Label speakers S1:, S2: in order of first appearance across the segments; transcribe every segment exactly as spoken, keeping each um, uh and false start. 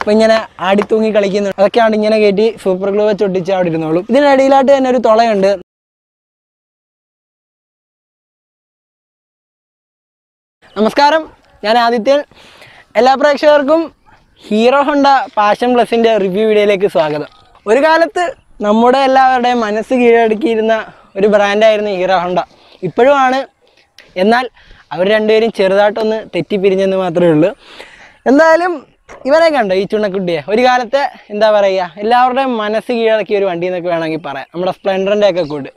S1: അപ്പോൾ ഇങ്ങനെ ആടിത്തൂങ്ങി കളിക്കുന്നു. അതൊക്കെയാണ് ഇങ്ങനെ കയറ്റി സൂപ്പർ ഗ്ലൂ വെച്ച് ഒട്ടിച്ച് അവിടെ ഇരുന്നോളും. ഇതിനിടയിലായിട്ട് തന്നെ ഒരു തുളയുണ്ട്. നമസ്കാരം, ഞാൻ ആദിത്യൻ. എല്ലാ പ്രേക്ഷകർക്കും ഹീറോ ഹോണ്ട പാഷൻ പ്ലസിൻ്റെ റിവ്യൂ വീഡിയോയിലേക്ക് സ്വാഗതം. ഒരു കാലത്ത് നമ്മുടെ എല്ലാവരുടെയും മനസ്സ് കീഴടക്കിയിരുന്ന ഒരു ബ്രാൻഡായിരുന്നു ഹീറോ ഹോണ്ട. ഇപ്പോഴുമാണ്. എന്നാൽ അവർ രണ്ടുപേരും ചെറുതായിട്ടൊന്ന് തെറ്റിപ്പിരിഞ്ഞെന്ന് മാത്രമേ ഉള്ളൂ. എന്തായാലും ഇവരെ കണ്ടോ, ഈ ചുണക്കുട്ടിയെ? ഒരു കാലത്തെ എന്താ പറയുക, എല്ലാവരുടെയും മനസ്സ് കീഴടക്കിയ ഒരു വണ്ടി എന്നൊക്കെ വേണമെങ്കിൽ പറയാം. നമ്മുടെ സ്പ്ലെൻഡറിൻ്റെ ഒക്കെ കൂട്ട്.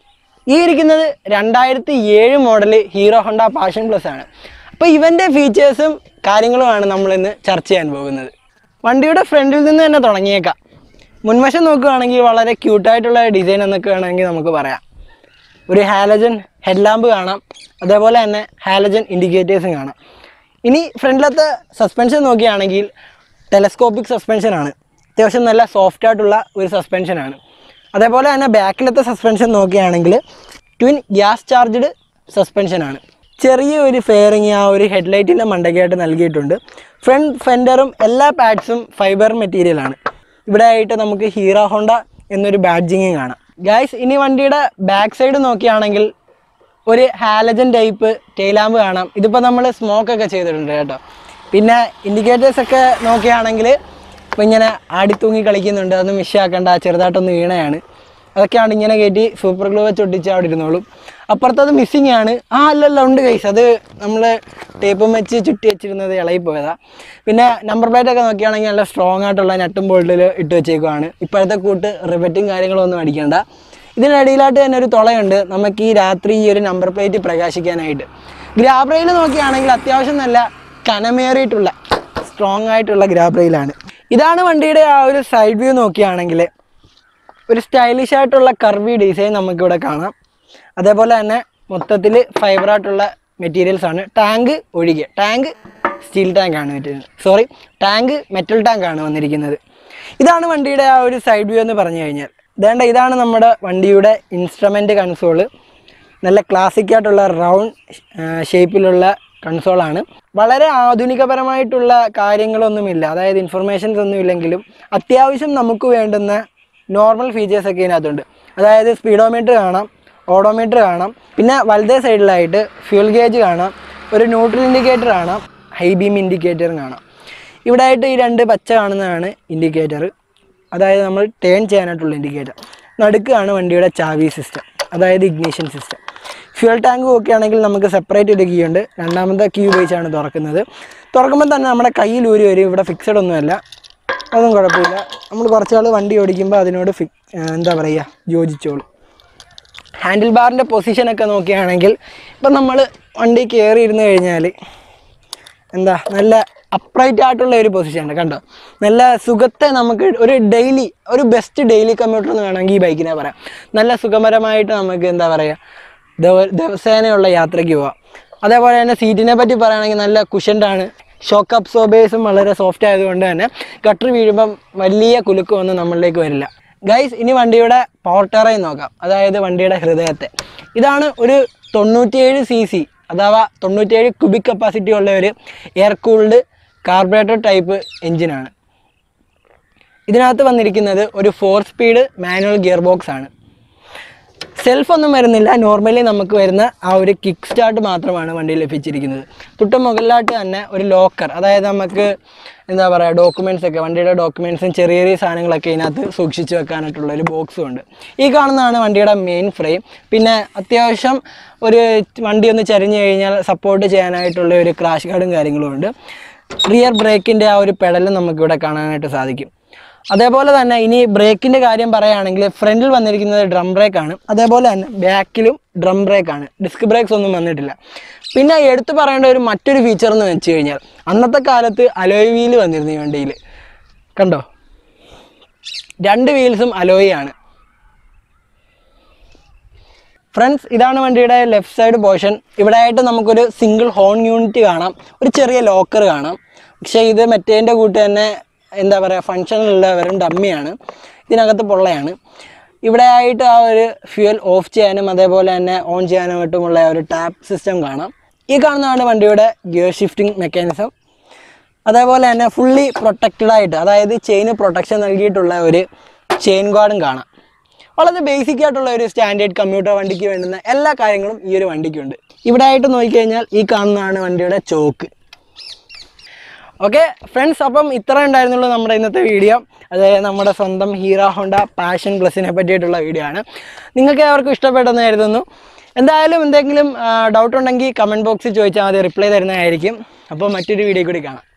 S1: ഈ ഇരിക്കുന്നത് രണ്ടായിരത്തി ഏഴ് model Hero Honda Passion plus ആണ്. അപ്പോൾ ഇവൻ്റെ ഫീച്ചേഴ്സും കാര്യങ്ങളുമാണ് നമ്മളിന്ന് ചർച്ച ചെയ്യാൻ പോകുന്നത്. വണ്ടിയുടെ ഫ്രണ്ടിൽ നിന്ന് തന്നെ തുടങ്ങിയേക്കാം. മുൻവശം നോക്കുകയാണെങ്കിൽ വളരെ ക്യൂട്ടായിട്ടുള്ള ഡിസൈൻ എന്നൊക്കെ വേണമെങ്കിൽ നമുക്ക് പറയാം. ഒരു ഹാലജൻ ഹെഡ്ലാമ്പ് കാണാം, അതേപോലെ തന്നെ ഹാലജൻ ഇൻഡിക്കേറ്റേഴ്സും കാണാം. ഇനി ഫ്രണ്ടിലത്തെ സസ്പെൻഷൻ നോക്കുകയാണെങ്കിൽ ടെലസ്കോപ്പിക് സസ്പെൻഷനാണ്. അത്യാവശ്യം നല്ല സോഫ്റ്റ് ആയിട്ടുള്ള ഒരു സസ്പെൻഷനാണ്. അതേപോലെ തന്നെ ബാക്കിലത്തെ സസ്പെൻഷൻ നോക്കുകയാണെങ്കിൽ ട്വിൻ ഗ്യാസ് ചാർജ്ഡ് സസ്പെൻഷനാണ്. ചെറിയ ഒരു ഫെയറിങ് ആ ഒരു ഹെഡ്ലൈറ്റിൻ്റെ മണ്ടയ്ക്കായിട്ട് നൽകിയിട്ടുണ്ട്. ഫ്രണ്ട് ഫെൻഡറും എല്ലാ പാഡ്സും ഫൈബർ മെറ്റീരിയലാണ്. ഇവിടെ ആയിട്ട് നമുക്ക് ഹീറോ ഹോണ്ട എന്നൊരു ബാഡ്ജിങ് കാണാം. ഗൈസ്, ഇനി വണ്ടിയുടെ ബാക്ക് സൈഡ് നോക്കുകയാണെങ്കിൽ ഒരു ഹാലജൻ ടൈപ്പ് ടെയിലാമ്പ് കാണാം. ഇതിപ്പോൾ നമ്മൾ സ്മോക്കൊക്കെ ചെയ്തിട്ടുണ്ട് കേട്ടോ. പിന്നെ ഇൻഡിക്കേറ്റേഴ്സൊക്കെ നോക്കുകയാണെങ്കിൽ ഇപ്പോൾ ഇങ്ങനെ ആടിത്തൂങ്ങി കളിക്കുന്നുണ്ട്. അതൊന്നും മിസ്സാക്കേണ്ട, ചെറുതായിട്ടൊന്ന് വീണയാണ്. അതൊക്കെയാണ് ഇങ്ങനെ കയറ്റി സൂപ്പർ ഗ്ലൂ വെച്ച് ഒട്ടിച്ച് അവിടെ ഇരുന്നോളും. അപ്പുറത്തത് മിസ്സിങ് ആണ്. ആ അല്ലല്ല, ഉണ്ട് ഗൈസ്. അത് നമ്മൾ ടേപ്പും വെച്ച് ചുറ്റി വെച്ചിരുന്നത് ഇളകി പോയതാണ്. പിന്നെ നമ്പർ പ്ലേറ്റൊക്കെ നോക്കുകയാണെങ്കിൽ നല്ല സ്ട്രോങ് ആയിട്ടുള്ള നട്ടും ബോൾട്ടിൽ ഇട്ട് വെച്ചേക്കുവാണ്. ഇപ്പോഴത്തെ കൂട്ട് റിവറ്റും കാര്യങ്ങളൊന്നും അടിക്കേണ്ട. ഇതിനിടയിലായിട്ട് തന്നെ ഒരു തുളയുണ്ട് നമുക്ക് ഈ രാത്രി ഈ ഒരു നമ്പർ പ്ലേറ്റ് പ്രകാശിക്കാനായിട്ട്. ഗ്രാബ് റെയിൽ നോക്കുകയാണെങ്കിൽ അത്യാവശ്യം നല്ല കനമേറിയിട്ടുള്ള സ്ട്രോങ് ആയിട്ടുള്ള ഗ്രാബ് റെയിലാണ്. ഇതാണ് വണ്ടിയുടെ ആ ഒരു സൈഡ് വ്യൂ. നോക്കുകയാണെങ്കിൽ ഒരു സ്റ്റൈലിഷ് ആയിട്ടുള്ള കർവി ഡിസൈൻ നമുക്കിവിടെ കാണാം. അതേപോലെ തന്നെ മൊത്തത്തിൽ ഫൈബറായിട്ടുള്ള മെറ്റീരിയൽസാണ്. ടാങ്ക് ഒഴികെ, ടാങ്ക് സ്റ്റീൽ ടാങ്കാണ് മെറ്റീരിയൽ സോറി ടാങ്ക് മെറ്റൽ ടാങ്കാണ് വന്നിരിക്കുന്നത്. ഇതാണ് വണ്ടിയുടെ ആ ഒരു സൈഡ് വ്യൂ എന്ന് പറഞ്ഞു കഴിഞ്ഞാൽ. ഇതേണ്ട ഇതാണ് നമ്മുടെ വണ്ടിയുടെ ഇൻസ്ട്രുമെൻ്റ് കൺസോള്. നല്ല ക്ലാസിക്കായിട്ടുള്ള റൗണ്ട് ഷേപ്പിലുള്ള കൺസോളാണ്. വളരെ ആധുനികപരമായിട്ടുള്ള കാര്യങ്ങളൊന്നുമില്ല, അതായത് ഇൻഫർമേഷൻസ് ഒന്നും ഇല്ലെങ്കിലും അത്യാവശ്യം നമുക്ക് വേണ്ടുന്ന നോർമൽ ഫീച്ചേഴ്സൊക്കെ ഇതിനകത്തുണ്ട്. അതായത് സ്പീഡോമീറ്റർ കാണാം, ഓഡോമീറ്റർ കാണാം, പിന്നെ വലതേ സൈഡിലായിട്ട് ഫ്യൂൽ ഗേജ് കാണാം, ഒരു ന്യൂട്രൽ ഇൻഡിക്കേറ്റർ കാണാം, ഹൈ ബീം ഇൻഡിക്കേറ്ററും കാണാം. ഇവിടെ ആയിട്ട് ഈ രണ്ട് പച്ച കാണുന്നതാണ് ഇൻഡിക്കേറ്റർ, അതായത് നമ്മൾ ടേൺ ചെയ്യാനായിട്ടുള്ള ഇൻഡിക്കേറ്റർ. നടുക്കാണ് വണ്ടിയുടെ ചാവി സിസ്റ്റം, അതായത് ഇഗ്നിഷൻ സിസ്റ്റം. ഫ്യൂൽ ടാങ്ക് നോക്കുകയാണെങ്കിൽ നമുക്ക് സെപ്പറേറ്റ് ഒരു കീ ഉണ്ട്. രണ്ടാമത്തെ കീ ഉപയോഗിച്ചാണ് തുറക്കുന്നത്. തുറക്കുമ്പോൾ തന്നെ നമ്മുടെ കയ്യിൽ ഊരി വരും. ഇവിടെ ഫിക്സഡ് ഒന്നുമല്ല, അതൊന്നും കുഴപ്പമില്ല. നമ്മൾ കുറച്ചാൾ വണ്ടി ഓടിക്കുമ്പോൾ അതിനോട് ഫി എന്താ പറയുക യോജിച്ചോളും. ഹാൻഡിൽ ബാറിൻ്റെ പൊസിഷനൊക്കെ നോക്കുകയാണെങ്കിൽ ഇപ്പം നമ്മൾ വണ്ടി കയറി ഇരുന്ന് കഴിഞ്ഞാൽ എന്താ നല്ല അപ്രൈറ്റ് ആയിട്ടുള്ള ഒരു പൊസിഷനാണ്. കണ്ടോ, നല്ല സുഖത്തെ നമുക്ക് ഒരു ഡെയിലി ഒരു ബെസ്റ്റ് ഡെയിലി കമ്മ്യൂട്ടർ എന്ന് വേണമെങ്കിൽ ഈ ബൈക്കിനെ പറയാം. നല്ല സുഖകരമായിട്ട് നമുക്ക് എന്താ പറയുക ദിവസേനയുള്ള യാത്രയ്ക്ക് പോവാം. അതേപോലെ തന്നെ സീറ്റിനെ പറ്റി പറയുകയാണെങ്കിൽ നല്ല കുഷൻഡാണ്. ഷോക്ക് അബ്സോർബേഴ്സും വളരെ സോഫ്റ്റ് ആയതുകൊണ്ട് തന്നെ ഗട്ടർ വീഴുമ്പം വലിയ കുലുക്കമൊന്നും നമ്മളിലേക്ക് വരില്ല. ഗൈസ്, ഇനി വണ്ടിയുടെ പവർ ടെറൈൻ നോക്കാം, അതായത് വണ്ടിയുടെ ഹൃദയത്തെ. ഇതാണ് ഒരു തൊണ്ണൂറ്റിയേഴ് സി സി അഥവാ തൊണ്ണൂറ്റിയേഴ് ക്യൂബിക് കപ്പാസിറ്റി ഉള്ള ഒരു എയർ കൂൾഡ് കാർബറേറ്റർ ടൈപ്പ് എഞ്ചിനാണ്. ഇതിനകത്ത് വന്നിരിക്കുന്നത് ഒരു four speed manual gear box ആണ്. സെൽഫ് ഒന്നും വരുന്നില്ല. നോർമലി നമുക്ക് വരുന്ന ആ ഒരു കിക്ക് സ്റ്റാർട്ട് മാത്രമാണ് വണ്ടിയിൽ ലഭിച്ചിരിക്കുന്നത്. തൊട്ട് മുകളിലായിട്ട് തന്നെ ഒരു ലോക്കർ, അതായത് നമുക്ക് എന്താ പറയുക ഡോക്യുമെൻറ്റ്സ് ഒക്കെ വണ്ടിയുടെ ഡോക്യുമെൻറ്റ്സും ചെറിയ ചെറിയ സാധനങ്ങളൊക്കെ ഇതിനകത്ത് സൂക്ഷിച്ച് വെക്കാനായിട്ടുള്ള ഒരു ബോക്സും ഉണ്ട്. ഈ കാണുന്നതാണ് വണ്ടിയുടെ മെയിൻ ഫ്രെയിം. പിന്നെ അത്യാവശ്യം ഒരു വണ്ടി ഒന്ന് ചരിഞ്ഞു കഴിഞ്ഞാൽ സപ്പോർട്ട് ചെയ്യാനായിട്ടുള്ള ഒരു ക്രാഷ് ഗാർഡും കാര്യങ്ങളും ഉണ്ട്. റിയർ ബ്രേക്കിൻ്റെ ആ ഒരു പെഡലും നമുക്കിവിടെ കാണാനായിട്ട് സാധിക്കും. അതേപോലെ തന്നെ ഇനി ബ്രേക്കിൻ്റെ കാര്യം പറയുകയാണെങ്കിൽ ഫ്രണ്ടിൽ വന്നിരിക്കുന്നത് ഡ്രം ബ്രേക്കാണ്. അതേപോലെ തന്നെ ബാക്കിലും ഡ്രം ബ്രേക്കാണ്. ഡിസ്ക് ബ്രേക്സ് ഒന്നും വന്നിട്ടില്ല. പിന്നെ എടുത്തു പറയേണ്ട ഒരു മറ്റൊരു ഫീച്ചർ എന്ന് വെച്ച് കഴിഞ്ഞാൽ അന്നത്തെ കാലത്ത് അലോയ് വീല് വന്നിരുന്നു ഈ വണ്ടിയിൽ. കണ്ടോ, രണ്ട് വീൽസും അലോയ് ആണ്. ഫ്രണ്ട്സ്, ഇതാണ് വണ്ടിയുടെ ലെഫ്റ്റ് സൈഡ് പോർഷൻ. ഇവിടെ ആയിട്ട് നമുക്കൊരു സിംഗിൾ ഹോൺ യൂണിറ്റ് കാണാം, ഒരു ചെറിയ ലോക്കർ കാണാം. പക്ഷേ ഇത് മറ്റേൻ്റെ കൂട്ട് തന്നെ എന്താ പറയുക ഫങ്ഷനിലുള്ള വെറും ഡമ്മിയാണ്. ഇതിനകത്ത് പൊള്ളയാണ്. ഇവിടെ ആയിട്ട് ആ ഒരു ഫ്യൂൽ ഓഫ് ചെയ്യാനും അതേപോലെ തന്നെ ഓൺ ചെയ്യാനുമായിട്ടുമുള്ള ഒരു ടാപ്പ് സിസ്റ്റം കാണാം. ഈ കാണുന്നതാണ് വണ്ടിയുടെ ഗിയർ ഷിഫ്റ്റിംഗ് മെക്കാനിസം. അതേപോലെ തന്നെ ഫുള്ളി പ്രൊട്ടക്റ്റഡ് ആയിട്ട്, അതായത് ചെയിന് പ്രൊട്ടക്ഷൻ നൽകിയിട്ടുള്ള ഒരു ചെയിൻ ഗാർഡും കാണാം. വളരെ ബേസിക് ആയിട്ടുള്ള ഒരു സ്റ്റാൻഡേർഡ് കമ്മ്യൂട്ടർ വണ്ടിക്ക് വേണ്ടുന്ന എല്ലാ കാര്യങ്ങളും ഈ ഒരു വണ്ടിക്കുണ്ട്. ഇവിടെ ആയിട്ട് നോക്കിക്കഴിഞ്ഞാൽ ഈ കാണുന്നതാണ് വണ്ടിയുടെ ചോക്ക്. ഓക്കെ ഫ്രണ്ട്സ്, അപ്പം ഇത്ര ഉണ്ടായിരുന്നുള്ളൂ നമ്മുടെ ഇന്നത്തെ വീഡിയോ. അതായത് നമ്മുടെ സ്വന്തം ഹീറോ ഹോണ്ട പാഷൻ പ്ലസിനെ പറ്റിയിട്ടുള്ള വീഡിയോ ആണ്. നിങ്ങൾക്ക് ഏവർക്കും ഇഷ്ടപ്പെട്ടെന്ന് കരുതുന്നു. എന്തായാലും എന്തെങ്കിലും ഡൗട്ട് ഉണ്ടെങ്കിൽ കമൻറ്റ് ബോക്സിൽ ചോദിച്ചാൽ മതി, റിപ്ലൈ തരുന്നതായിരിക്കും. അപ്പോൾ മറ്റൊരു വീഡിയോ കൂടി കാണാം.